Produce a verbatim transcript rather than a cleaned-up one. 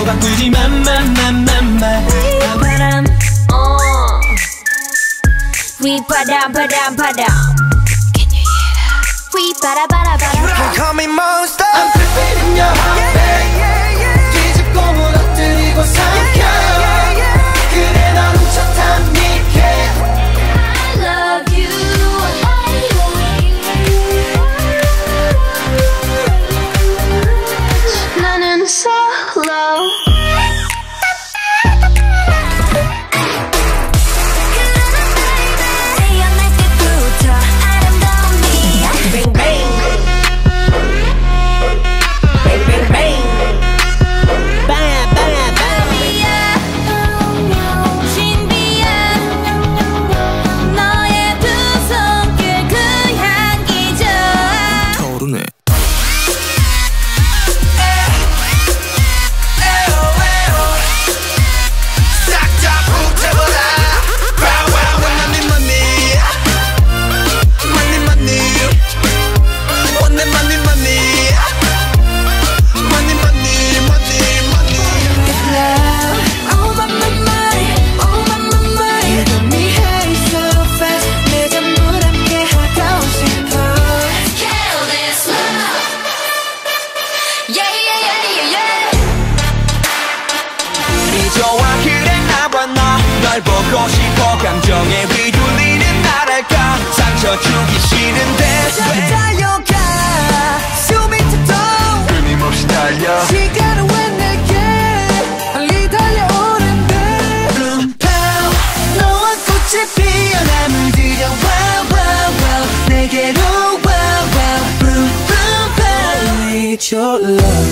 바꾸지 맘맘맘맘맘 바람 휘바람 바람 바람 Can you hear that? 휘바라바라 바람 You can call me monster. I'm preparing your heart 뒤집고 무너뜨리고 삼켜 그래 넌 훔쳤단 니게 I love you I love you 나는 solo 좋아 그래 나와 너 널 보고 싶어 감정에 휘둘리는 나랄까 상처 주기 싫은데 왜 달려가 숨이 턱턱 끊임없이 달려 시간은 왜 내게 빨리 달려오는데 Bloom pow 너와 꽃이 피어나 물들여 wow wow wow 내게로 wow wow Bloom bloom pow I need your love